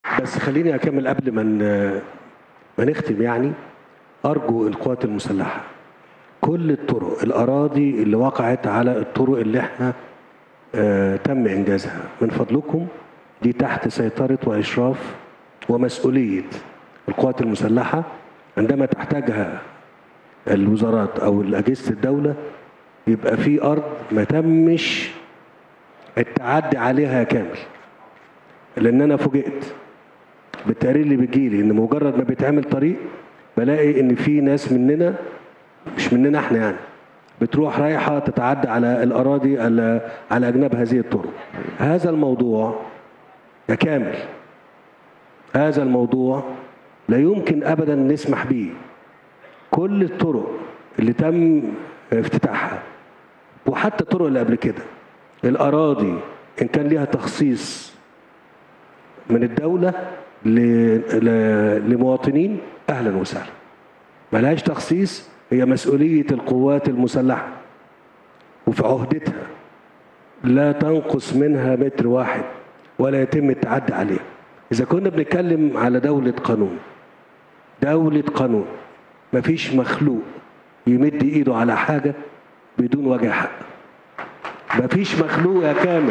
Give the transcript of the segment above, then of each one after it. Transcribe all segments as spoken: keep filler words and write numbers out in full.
بس خليني اكمل قبل ما ما نختم. يعني ارجو القوات المسلحه كل الطرق الاراضي اللي وقعت على الطرق اللي احنا آه تم انجازها من فضلكم، دي تحت سيطره واشراف ومسؤوليه القوات المسلحه. عندما تحتاجها الوزارات او اجهزه الدوله يبقى في ارض ما تمش التعدي عليها كامل. لان انا فوجئت بالتقارير اللي بتجيلي ان مجرد ما بيتعمل طريق بلاقي ان في ناس مننا، مش مننا احنا يعني، بتروح رايحه تتعدى على الاراضي على على اجناب هذه الطرق. هذا الموضوع يا كامل، هذا الموضوع لا يمكن ابدا نسمح به. كل الطرق اللي تم افتتاحها وحتى الطرق اللي قبل كده، الاراضي ان كان ليها تخصيص من الدوله لمواطنين اهلا وسهلا، ملهاش تخصيص هي مسؤوليه القوات المسلحه وفي عهدتها لا تنقص منها متر واحد ولا يتم التعدي عليها. اذا كنا بنتكلم على دوله قانون، دوله قانون مفيش مخلوق يمد ايده على حاجه بدون وجه حق. مفيش مخلوق يا كامل.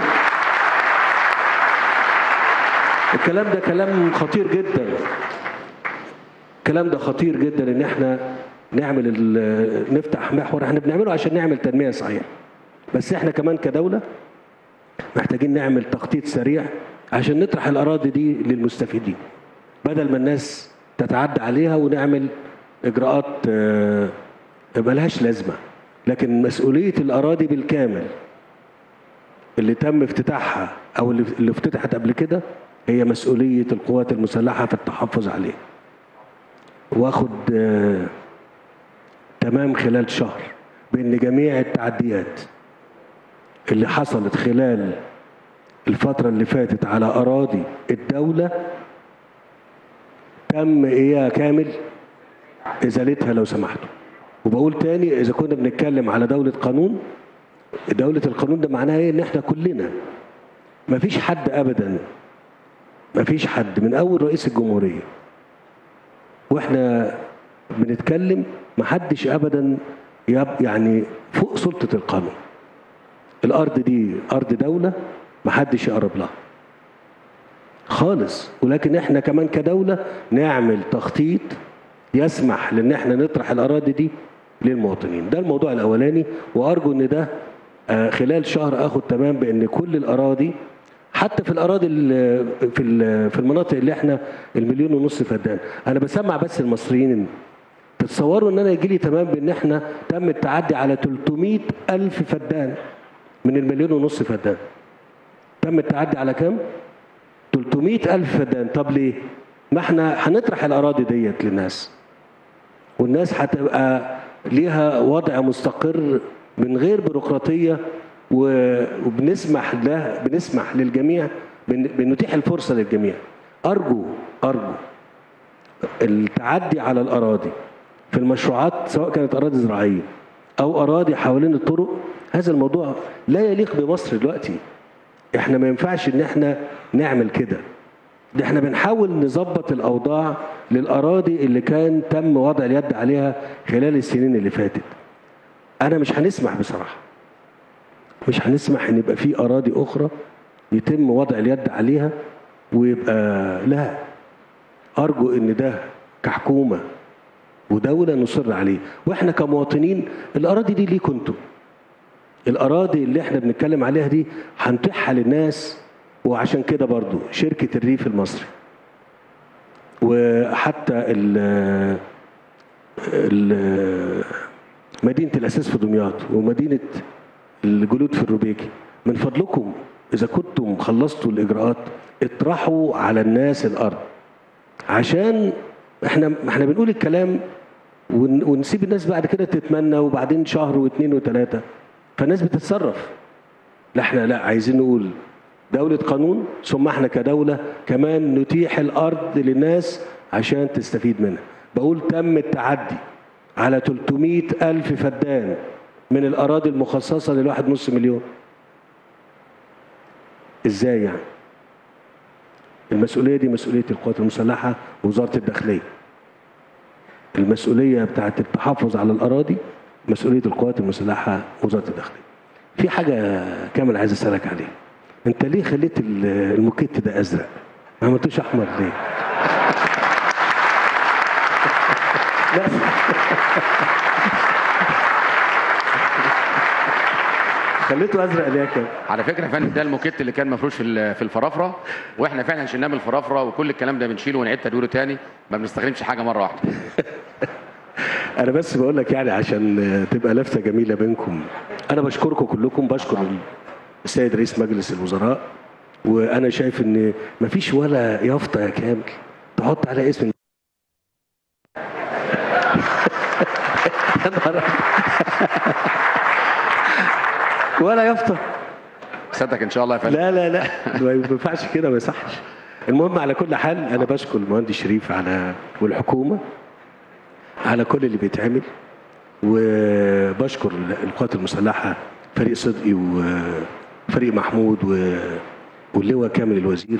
الكلام ده كلام خطير جدا، الكلام ده خطير جدا ان احنا نعمل نفتح محور احنا بنعمله عشان نعمل تنميه صحيحه، بس احنا كمان كدوله محتاجين نعمل تخطيط سريع عشان نطرح الاراضي دي للمستفيدين بدل ما الناس تتعدى عليها ونعمل اجراءات ملهاش لازمه. لكن مسؤوليه الاراضي بالكامل اللي تم افتتاحها او اللي افتتحت قبل كده هي مسؤوليه القوات المسلحه في التحفظ عليها. واخد آه تمام خلال شهر بان جميع التعديات اللي حصلت خلال الفتره اللي فاتت على اراضي الدوله تم ايه كامل ازالتها لو سمحتوا. وبقول تاني، اذا كنا بنتكلم على دوله قانون، دوله القانون ده معناها ايه؟ ان احنا كلنا مفيش حد ابدا، مفيش حد من اول رئيس الجمهوريه واحنا بنتكلم محدش ابدا يعني فوق سلطه القانون. الارض دي ارض دوله محدش يقرب لها خالص، ولكن احنا كمان كدوله نعمل تخطيط يسمح لان احنا نطرح الاراضي دي للمواطنين. ده الموضوع الاولاني، وارجو ان ده خلال شهر اخد تمام بان كل الاراضي، حتى في الاراضي في في المناطق اللي احنا المليون ونص فدان. انا بسمع بس المصريين إن تتصوروا ان انا يجي لي تمام بان احنا تم التعدي على ثلاثمائة الف فدان من المليون ونص فدان. تم التعدي على كام؟ ثلاثمائة الف فدان. طب ليه؟ ما احنا هنطرح الاراضي ديت للناس، والناس هتبقى ليها وضع مستقر من غير بيروقراطيه، وبنسمح له بنسمح للجميع، بنتيح الفرصه للجميع. ارجو ارجو التعدي على الاراضي في المشروعات سواء كانت اراضي زراعيه او اراضي حوالين الطرق، هذا الموضوع لا يليق بمصر دلوقتي. احنا ما ينفعش ان احنا نعمل كده. ده احنا بنحاول نظبط الاوضاع للاراضي اللي كان تم وضع اليد عليها خلال السنين اللي فاتت. انا مش هنسمح بصراحه، مش هنسمح ان يبقى في اراضي اخرى يتم وضع اليد عليها ويبقى لا. ارجو ان ده كحكومه ودوله نصر عليه، واحنا كمواطنين الاراضي دي ليكم انتم. الاراضي اللي احنا بنتكلم عليها دي هنتيحها للناس، وعشان كده برضو شركه الريف المصري وحتى ال ال مدينه الاساس في دمياط ومدينه الجلود في الروبيكي، من فضلكم اذا كنتم خلصتوا الاجراءات اطرحوا على الناس الارض، عشان احنا احنا بنقول الكلام ونسيب الناس بعد كده تتمنى، وبعدين شهر واثنين وثلاثه فالناس بتتصرف. لا احنا لا، عايزين نقول دوله قانون، ثم احنا كدوله كمان نتيح الارض للناس عشان تستفيد منها. بقول تم التعدي على ثلاثمائة الف فدان من الاراضي المخصصه للواحد نص مليون. ازاي يعني؟ المسؤوليه دي مسؤوليه القوات المسلحه ووزاره الداخليه. المسؤوليه بتاعت التحفظ على الاراضي مسؤوليه القوات المسلحه ووزاره الداخليه. في حاجه كامل عايز اسالك عليها، انت ليه خليت الموكيت ده ازرق؟ ما عملتوش احمر ليه؟ خليته ازرق ليه كده؟ على فكره يا فندم ده الموكيت اللي كان مفروش في في الفرافره، واحنا فعلا شلناه من الفرافره، وكل الكلام ده بنشيله ونعيد تدويره تاني، ما بنستخدمش حاجه مره واحده. انا بس بقول لك يعني عشان تبقى لفته جميله بينكم. انا بشكركم كلكم، بشكر السيد رئيس مجلس الوزراء، وانا شايف ان مفيش ولا يافطه يا كامل تحط على اسم ولا يافطه. صدق ان شاء الله يا فندم. لا لا لا ما ينفعش كده، ما يصحش. المهم على كل حال انا بشكر المهندس شريف على والحكومه على كل اللي بيتعمل، وبشكر القوات المسلحه فريق صدقي وفريق محمود واللواء كامل الوزير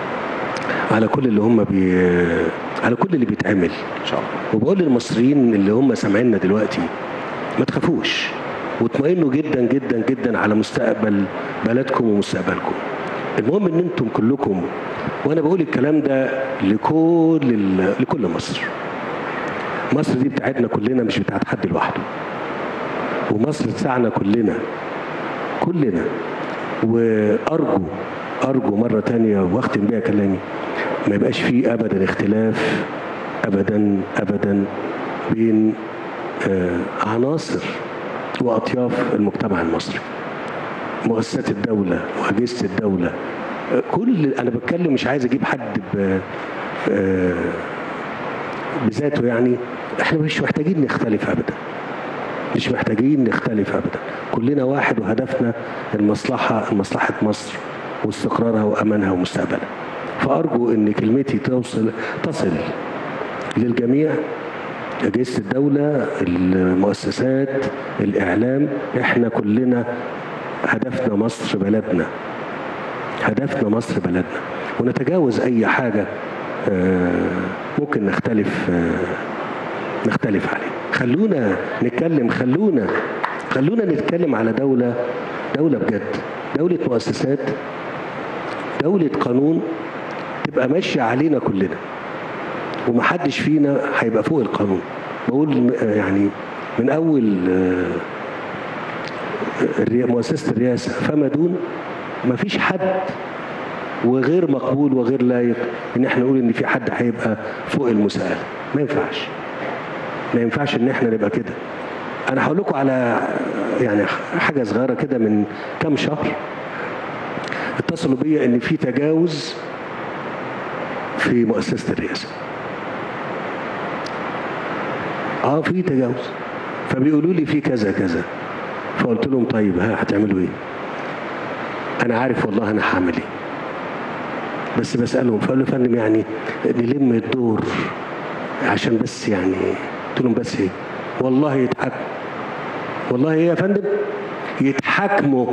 على كل اللي هم بي على كل اللي بيتعمل ان شاء الله. وبقول للمصريين اللي هم سامعيننا دلوقتي ما تخافوش واطمئنوا جدا جدا جدا على مستقبل بلدكم ومستقبلكم. المهم ان انتم كلكم، وانا بقول الكلام ده لكل لكل مصر. مصر دي بتاعتنا كلنا مش بتاعت حد لوحده، ومصر بتاعنا كلنا كلنا. وارجو ارجو مره تانية واختم بيها كلامي، ما يبقاش فيه ابدا اختلاف ابدا ابدا بين آه عناصر واطياف المجتمع المصري، مؤسسات الدوله واجهزه الدوله. آه كل انا بتكلم مش عايز اجيب حد ب آه بذاته، يعني احنا مش محتاجين نختلف ابدا، مش محتاجين نختلف ابدا، كلنا واحد وهدفنا المصلحه مصلحه مصر واستقرارها وامانها ومستقبلها. فارجو ان كلمتي توصل تصل للجميع، اجهزه الدوله، المؤسسات، الاعلام. احنا كلنا هدفنا مصر بلدنا، هدفنا مصر بلدنا، ونتجاوز اي حاجه ممكن نختلف نختلف عليه. خلونا نتكلم، خلونا خلونا نتكلم على دولة دولة بجد، دولة مؤسسات، دولة قانون تبقى ماشية علينا كلنا، ومحدش فينا هيبقى فوق القانون. بقول يعني من أول مؤسسة الرئاسة فما دون، مفيش حد، وغير مقبول وغير لايق ان احنا نقول ان في حد هيبقى فوق المساءلة. ما ينفعش ما ينفعش ان احنا نبقى كده. انا هقول لكم على يعني حاجه صغيره كده. من كام شهر اتصلوا بيا ان في تجاوز في مؤسسه الرئاسه. اه في تجاوز، فبيقولوا لي في كذا كذا. فقلت لهم طيب ها هتعملوا ايه؟ انا عارف والله انا هعمل ايه، بس بسالهم. فقالوا يا فندم يعني نلم الدور عشان بس يعني. قلت لهم بس ايه؟ والله يتحكموا. والله ايه يا فندم؟ يتحكموا.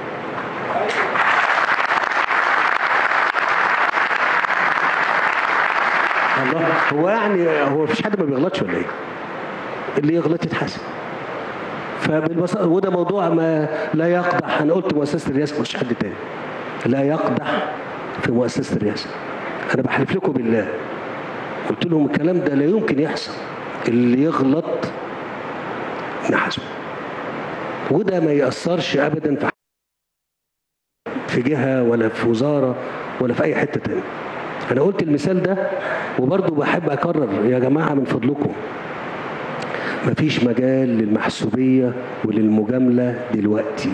الله، هو يعني هو مفيش حد ما بيغلطش ولا ايه؟ اللي يغلط يتحاسب. فبالبساطه، وده موضوع ما لا يقدح. انا قلت مؤسسه الرئاسه مش حد تاني، لا يقدح في مؤسسه الرئاسه. انا بحلف لكم بالله، قلت لهم الكلام ده لا يمكن يحصل، اللي يغلط نحاسبه، وده ما يأثرش ابدا في في جهه ولا في وزاره ولا في اي حته تانية. انا قلت المثال ده، وبرضه بحب اكرر يا جماعه من فضلكم، مفيش مجال للمحسوبيه وللمجامله دلوقتي.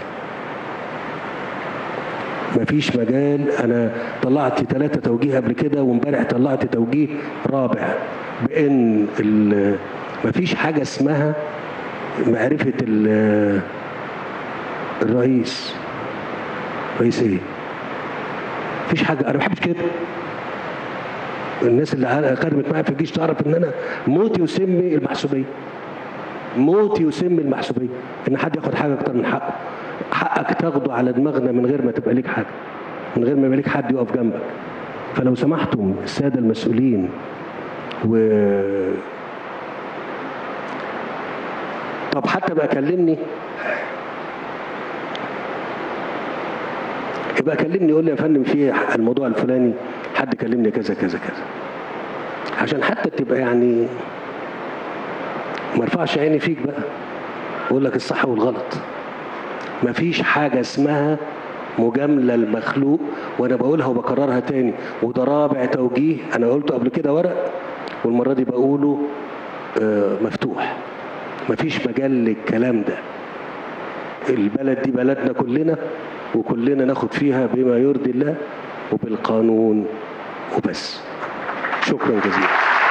مفيش مجال. انا طلعت ثلاثه توجيه قبل كده، وامبارح طلعت توجيه رابع بان مفيش حاجه اسمها معرفه الرئيس. رئيس ايه؟ مفيش حاجه. انا ما بحبش كده. الناس اللي خدمت معايا في الجيش تعرف ان انا موتي وسمي المحسوبيه، موتي وسمي المحسوبيه، ان حد ياخد حاجه اكتر من حقه. حقك تاخده على دماغنا من غير ما تبقى ليك حاجه، من غير ما يبقى ليك حد يقف جنبك. فلو سمحتم السادة المسؤولين و طب حتى بقى كلمني يبقى كلمني يقول لي يا فندم في الموضوع الفلاني حد كلمني كذا كذا كذا، عشان حتى تبقى يعني ما ارفعش عيني فيك بقى اقول لك الصح والغلط. مفيش حاجه اسمها مجامله المخلوق، وانا بقولها وبكررها تاني، وده رابع توجيه انا قلته قبل كده ورق والمره دي بقوله آه مفتوح. مفيش مجال للكلام ده. البلد دي بلدنا كلنا وكلنا ناخد فيها بما يرضي الله وبالقانون وبس. شكرا جزيلا.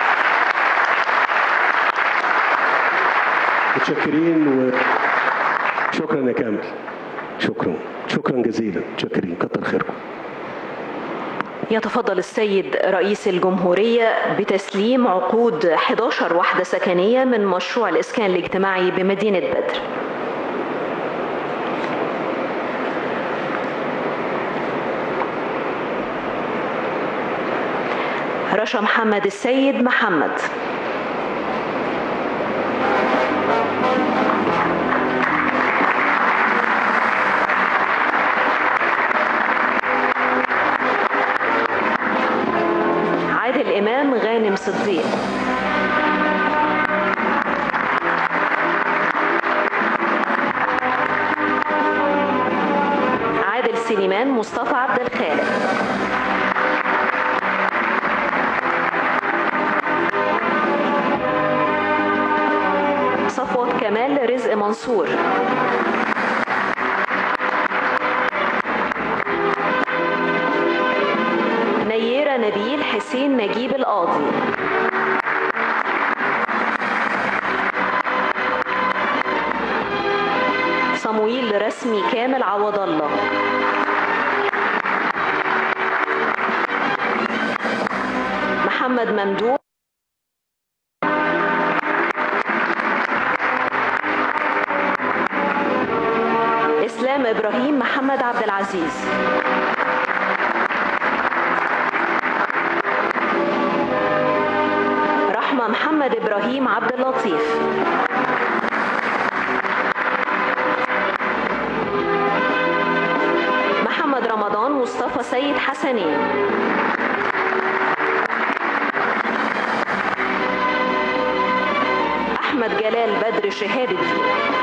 متشكرين وشكرا يا كامل. شكرا شكرا جزيلا. متشكرين كتر خيركم. يتفضل السيد رئيس الجمهورية بتسليم عقود إحدى عشرة وحدة سكنية من مشروع الإسكان الاجتماعي بمدينة بدر. رشا محمد السيد محمد. عادل إمام غانم صديق. عادل سليمان مصطفى عبد الخالق. صفوت كمال رزق منصور. نيرة نبيل حسين نجيب القاضي. صمويل رسمي كامل عوض الله. محمد ممدوح. إسلام إبراهيم محمد عبد العزيز. رحمة محمد إبراهيم عبد اللطيف. محمد رمضان مصطفى سيد حسنين. أحمد جلال بدر شهاب الدين.